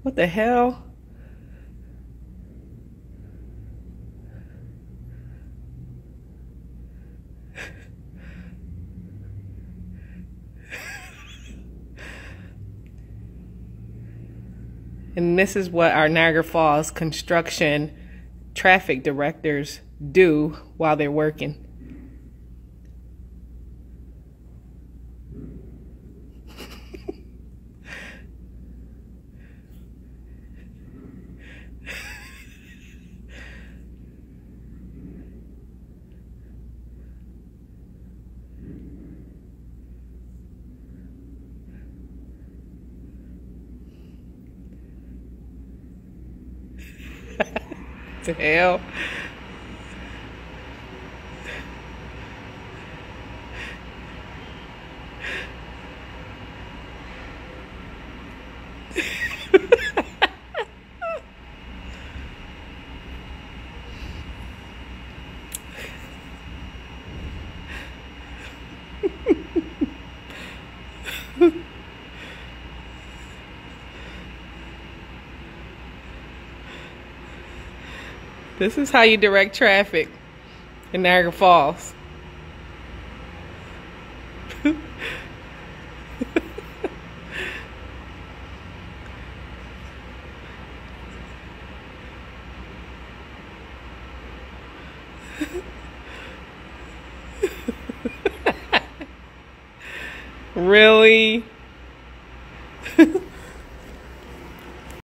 What the hell? And this is what our Niagara Falls construction traffic directors do while they're working. What the hell? This is how you direct traffic in Niagara Falls. Really?